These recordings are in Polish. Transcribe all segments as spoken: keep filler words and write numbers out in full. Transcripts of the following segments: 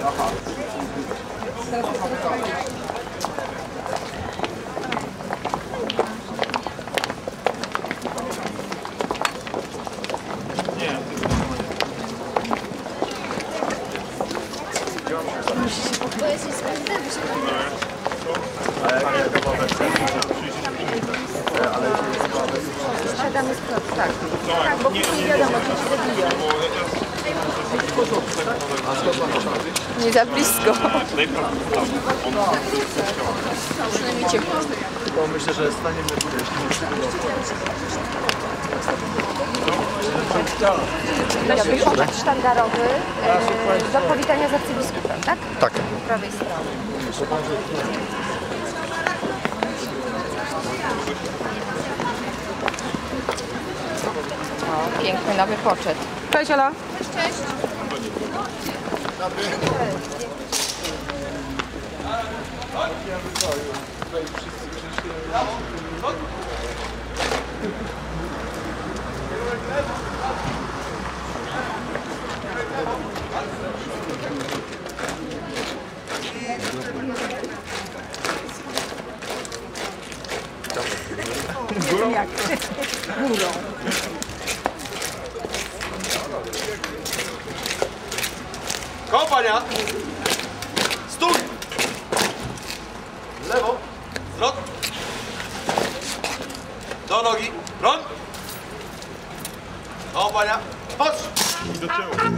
Aha. Nie. Bo jesteś sprawdzony, że tam jest plot, tak. Tak, bo później wiadomo, czy się zabiją. Nie za blisko. Przynajmniej ciepło. Tylko myślę, że staniemy w górę, jeśli nie Wychowacz sztandarowy e, do powitania z arcybiskupem, tak? Tak. Po prawej stronie. O, piękny nowy poczet. Cześć, Ola. Cześć, cześć. Górą? Jak? Górą. Kompania! Stój! Lewo! Zwrot! Do nogi! Broń! Kompania! Chodź! I do tyłu.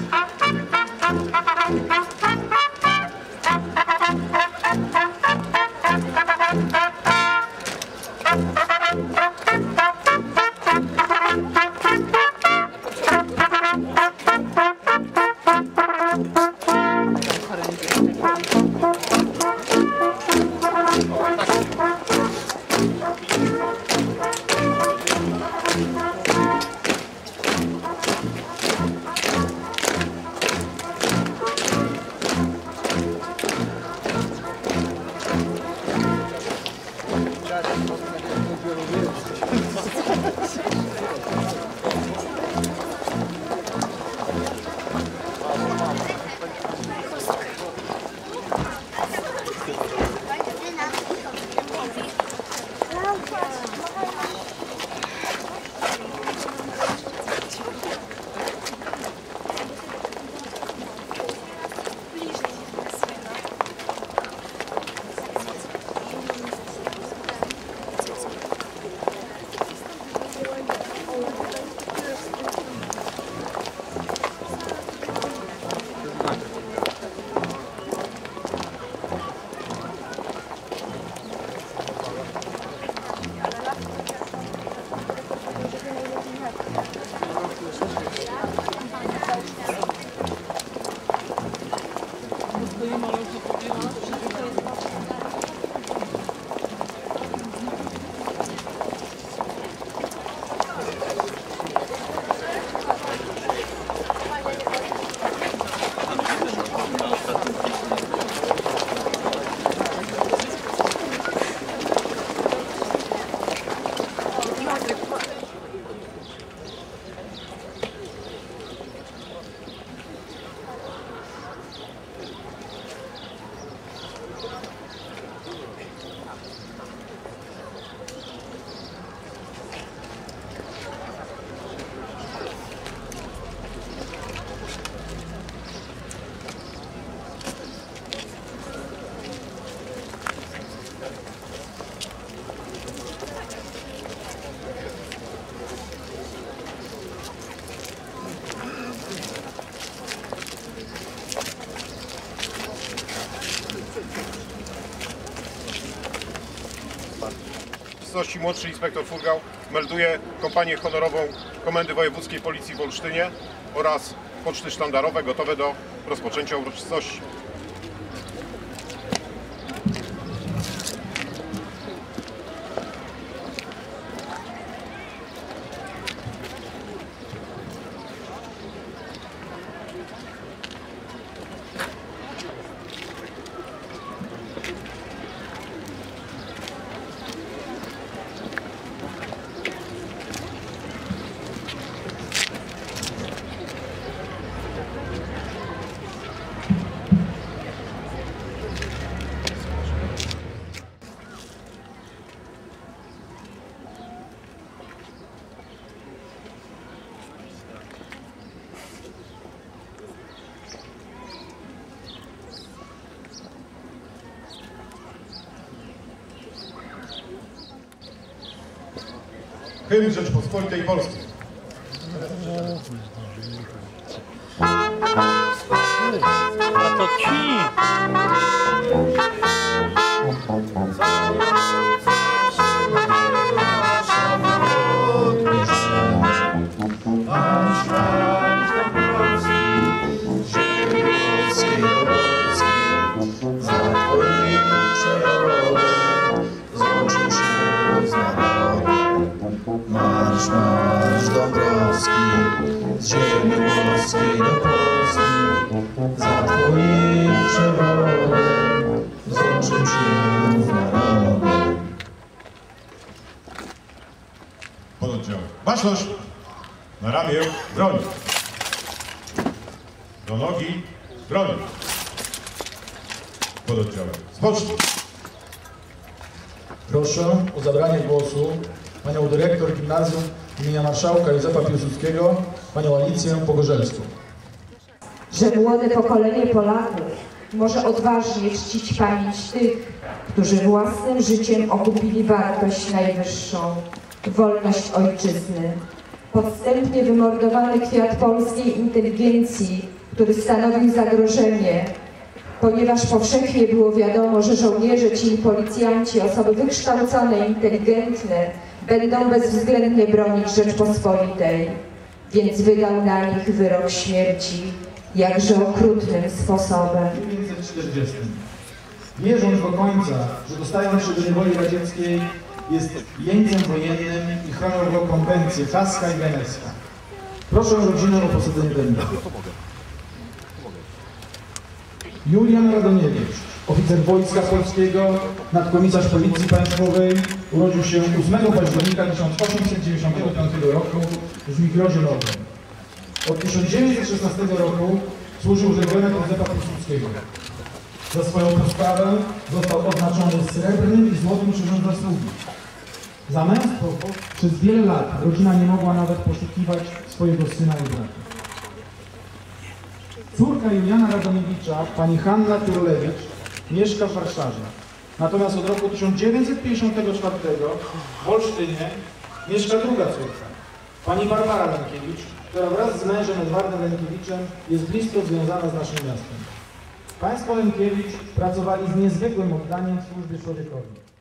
Młodszy inspektor Furgał melduje kompanię honorową Komendy Wojewódzkiej Policji w Olsztynie oraz poczty sztandarowe gotowe do rozpoczęcia uroczystości. hymn Rzeczpospolitej Polskiej. A to ci! Marsz, marsz Dąbrowski, z ziemi włoskiej do Polski, za twoim przewodem złączył się z narodem. Pododdział. Baczność! Na ramię broń. Do nogi broń. Pododdział. Spocznij. Proszę o zabranie głosu panią dyrektor gimnazjum imienia marszałka Józefa Piłsudskiego, panią Alicję Pogorzelską. Że młode pokolenie Polaków może odważnie czcić pamięć tych, którzy własnym życiem okupili wartość najwyższą, wolność ojczyzny. Podstępnie wymordowany kwiat polskiej inteligencji, który stanowił zagrożenie, ponieważ powszechnie było wiadomo, że żołnierze ci i policjanci, osoby wykształcone, inteligentne, będą bezwzględnie bronić Rzeczpospolitej, więc wydał na nich wyrok śmierci, jakże okrutnym sposobem. W tysiąc dziewięćset czterdziestym. Wierząc do końca, że dostając się do niewoli radzieckiej jest jeńcem wojennym i chronią go konwencje haska i wenecka. Proszę rodzinę o posadzenie dęba. Julian Radomiewicz, oficer Wojska Polskiego, nadkomisarz Policji Państwowej, urodził się ósmego października tysiąc osiemset dziewięćdziesiątego piątego roku w Mikrozie Nowym. Od tysiąc dziewięćset szesnastego roku służył w legionach Józefa Piłsudskiego. Za swoją postawę został odznaczony srebrnym i złotym krzyżem zasługi. Za męstwo przez wiele lat rodzina nie mogła nawet poszukiwać swojego syna i brata. Córka Juliana Radomiewicza, pani Hanna Turlewicz, mieszka w Warszawie. Natomiast od roku tysiąc dziewięćset pięćdziesiątego czwartego w Olsztynie mieszka druga córka, pani Barbara Lękiewicz, która wraz z mężem Edwardem Lękiewiczem jest blisko związana z naszym miastem. Państwo Lękiewicz pracowali z niezwykłym oddaniem w służbie człowiekowi.